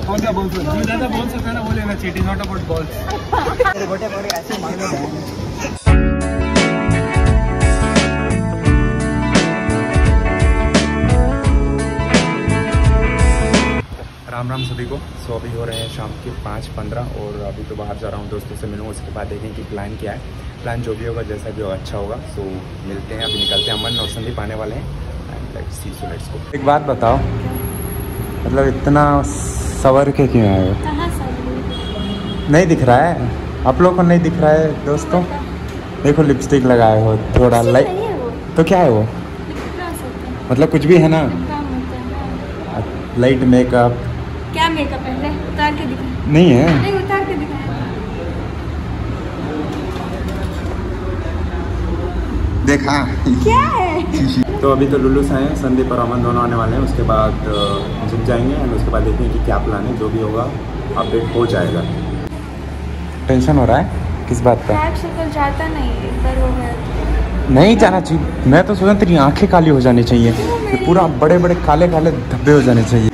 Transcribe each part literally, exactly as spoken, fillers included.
कौन सा बॉल? जो ज्यादा बॉल सकता है ना वो लेना चाहिए। It is not about balls. मेरे गोटे गोटे ऐसे मांगने हैं। राम राम सभी को। सो अभी हो रहे हैं शाम के पाँच पंद्रह और अभी तो बाहर जा रहा हूँ, दोस्तों से मिलूँ। उसके बाद देखें कि प्लान क्या है। प्लान जो भी होगा, जैसा भी होगा, अच्छा होगा। सो मिलते हैं, अभी निकलते हैं। अमन और संदीप आने वाले हैं and let's see. So let's go. एक बात बताओ, मतलब इतना सवर के क्यों आए हो? नहीं दिख रहा है आप लोगों को? नहीं दिख रहा है दोस्तों? देखो लिपस्टिक लगाए हो थोड़ा लाइट। तो क्या है वो? मतलब कुछ भी है ना? Light makeup. क्या मेकअप है? उतार के दिखा। नहीं है, नहीं उतार के दिखा। देखा क्या है? तो अभी तो लुल्लू से आए हैं, संदीप और अमन दोनों आने वाले हैं। उसके बाद जिम जाएंगे एंड उसके बाद देखेंगे कि क्या प्लान है। जो भी होगा अपडेट हो जाएगा। टेंशन हो रहा है किस बात का? शक्ल जाता नहीं एक बार हो गया। नहीं जाना चाहिए। मैं तो सोचा तेरी आंखें काली हो जानी चाहिए, तो पूरा बड़े बड़े काले काले धब्बे हो जाने चाहिए।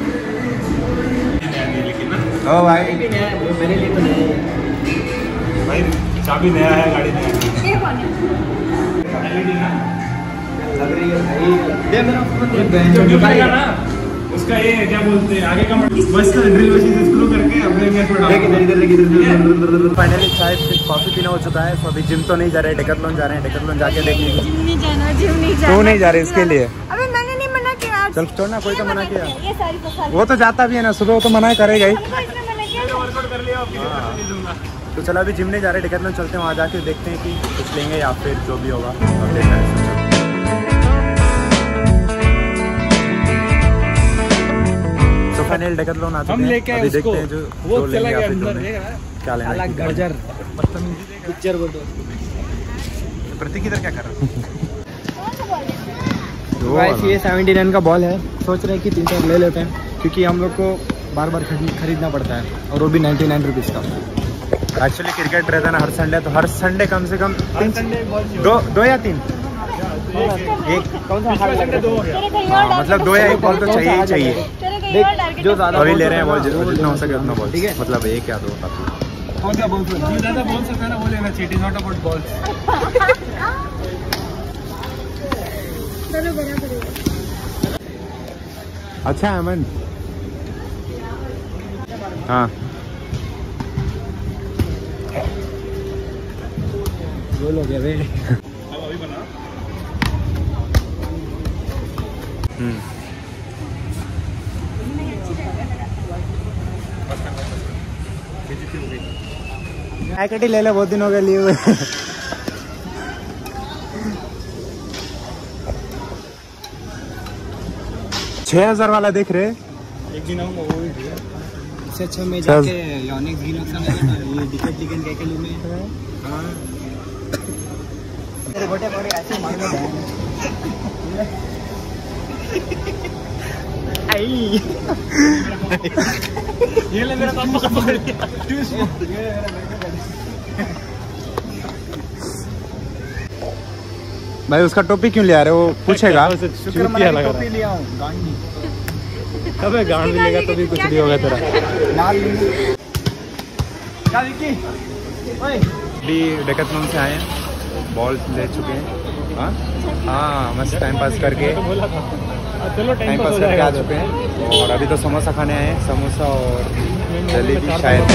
ओ भाई मेरे लिए तो नहीं है भाई। चाबी नया है, गाड़ी नया है। ये कौन है? एलईडी ना लग रही है भाई। दे मेरा फोन दे। जो दिखाएगा ना उसका ये क्या बोलते हैं आगे का बस का ड्रिल मशीन स्क्रू करके अपने में थोड़ा इधर इधर इधर। फाइनली चाय कॉफी पीना हो चुका है। तो अभी जिम तो नहीं जा रहे, डेकैथलॉन जा रहे हैं। डेकैथलॉन जाके देखिए। जिम नहीं जाना, जिम नहीं जाना। तू नहीं जा रहे इसके लिए? अबे मैंने नहीं मना किया। चल छोड़ना, कोई तो मना किया। ये सारी फसाद वो तो जाता भी है ना, सुबह वो तो मना करेगा ही। हमको इसने मना किया। वर्कआउट कर लिया, आपकी दिक्कत नहीं दूंगा। तो चलो अभी जिम नहीं जा रहे, डेकैथलॉन चलते हैं। वहाँ जाके देखते हैं कि कुछ लेंगे या फिर जो भी होगा अपडेट करेंगे। तो फाइनल डेकैथलॉन आ चुके हैं। अभी देखते हैं जो वो जो लेंगे या फिर जो अंदर नहीं। देख रहा है क्या लेना है? गजर पिक्चर बोलो। प्रतीक इधर क्या कर रहा गाइस ये सेवेंटी नाइन का बॉल है। सोच रहे हैं कि तीन चार ले लेते हैं, क्योंकि हम लोग को बार बार खरीदना पड़ता है और वो भी नाइन्टी नाइन रुपीज़ का। एक्चुअली क्रिकेट रहता है ना हर संडे, तो हर संडे कम से कम हर संडे दो दो या तीन एक कौन सा हर संडे दो हो गया। हाँ, मतलब दो या एक बॉल तो चाहिए ही चाहिए। देख जो ज़्यादा अभी ले रहे हैं बॉल, जितना हो सके उतना बॉल। ठीक है, मतलब एक या दो काफी। कौन सा बॉल? जो ज़्यादा बॉल सकता है ना वो लेना चाहिए। It is not about balls. अच्छा है अमन। हाँ गोल हो गया भाई। अब अभी बना। हम्म पैकेट ही ले ले, बहुत दिन हो गए लिए हुए। छह हजार वाला देख रहे। एक दिन आऊंगा वो भी दिया। इससे अच्छा मैं जाके योनिक्स गिनोक्स में ये डिकेट लिगन के के लूं मैं। हां तेरे गोटे गोटे ऐसे मांगने हैं। आई ये ले मेरा काम पकड़ लिया। भाई उसका टोपी क्यों ले आ रहे हो? वो पूछेगा। शुक्र मैं टोपी ले आऊं। गांडी अबे गांड भी लेगा तो भी कुछ नहीं होगा तेरा। मार क्या विकी? ओए अभी डेकैथलॉन से आए हैं, बॉल ले चुके हैं। हाँ हाँ मस्त टाइम पास करके चलो टाइम पास करके आ चुके हैं। और अभी तो समोसा खाने आए हैं, समोसा और जलेबी शायद।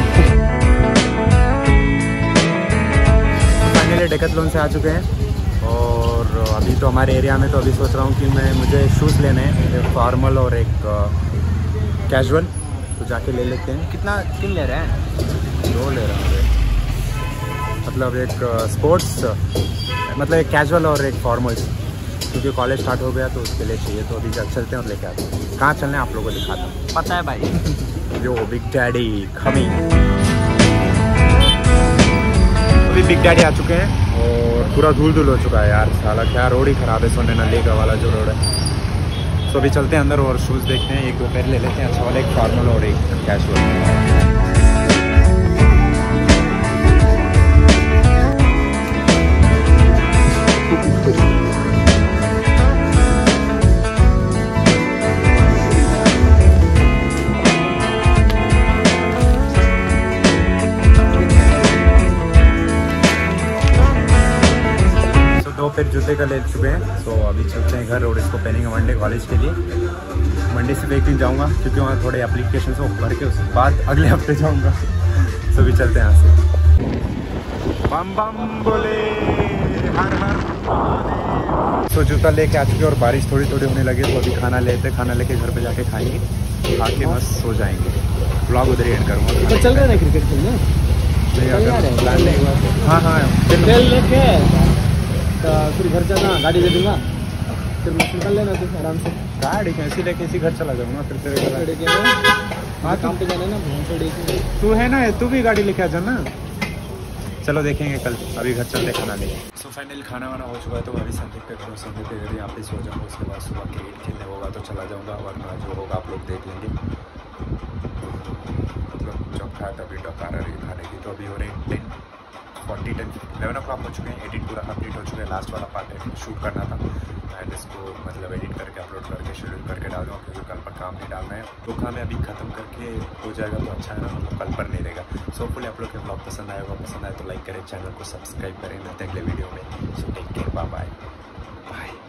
फाइनली डेकैथलॉन से आ चुके हैं और अभी तो हमारे एरिया में तो अभी सोच रहा हूँ कि मैं मुझे शूज़ लेने हैं, एक फॉर्मल और एक कैजुअल। तो जाके ले लेते हैं। कितना किन ले रहे हैं? दो ले रहा हूँ, मतलब एक स्पोर्ट्स, मतलब एक कैजुअल और एक फॉर्मल, क्योंकि कॉलेज स्टार्ट हो गया तो उसके लिए चाहिए। तो अभी जब चलते हैं और लेके आते हैं। कहाँ चलने आप लोगों को दिखाता हूँ। पता है भाई। जो बिग डैडी कमिंग। अभी बिग डैडी आ चुके हैं और पूरा धूल धूल हो चुका है यार। साला क्या रोड ही खराब है, सोने नलेगा वाला जो रोड है। तो अभी चलते हैं अंदर और शूज़ देखते हैं। एक दो पेयर ले लेते हैं अच्छा वाला, एक फॉर्मल और एक कैजुअल। फिर जूते का ले चुके हैं। सो अभी चलते हैं घर और इसको पहनेंगे मंडे कॉलेज के लिए। मंडे से एक दिन जाऊँगा क्योंकि वहाँ थोड़े एप्लीकेशन से भर के उसके बाद अगले हफ्ते जाऊँगा। सो अभी चलते हैं यहाँ से। बम बम बोले हर हर। तो जूता लेके आ चुके और बारिश थोड़ी थोड़ी होने लगी तो अभी खाना लेते खाना लेके घर पे जाके खाएंगे, खा के मस्त सो जाएंगे। ब्लॉग उधर एंड करूँगा। तो चल रहे हैं क्रिकेट खेलने? प्लान नहीं। हाँ हाँ खेल लेके तो फिर घर जाना, गाड़ी दे दूँगा, फिर निकल लेना तू आराम से। गाड़ी कैसी लेके इसी घर चला जाऊँगा फिर तेरे। हाँ काम पे जाना ना, तू है ना, तू भी गाड़ी लेके आ जाना। चलो देखेंगे कल, अभी घर चलते खाना लेके। सो फाइनली खाना वाना हो चुका है तो अभी संदीप पे करो संदीप पे घर यहाँ पे सो जाऊँगा। उसके बाद सुबह क्रिकेट खेलने होगा तो चला जाऊँगा, वरना जो होगा आप लोग देख लेंगे। मतलब जब खाया था अभी डकार रही खाने की। तो अभी हो रहे हैं ten forty ten eleven o'clock हो चुके हैं। एडिट पूरा कंप्लीट हो चुका है। लास्ट वाला पार्ट है शूट करना था एंड इसको मतलब एडिट करके अपलोड करके शेड्यूल करके डाल दूँगा क्योंकि कल पर काम नहीं डालना है। तो काम अभी खत्म करके हो जाएगा तो अच्छा है ना, मतलब कल पर नहीं रहेगा। सो फुली आप लोग के ब्लॉग पसंद आएगा, पसंद आए तो लाइक करें, चैनल को सब्सक्राइब करें। मिलते हैं अगले वीडियो में। So take care, bye bye bye.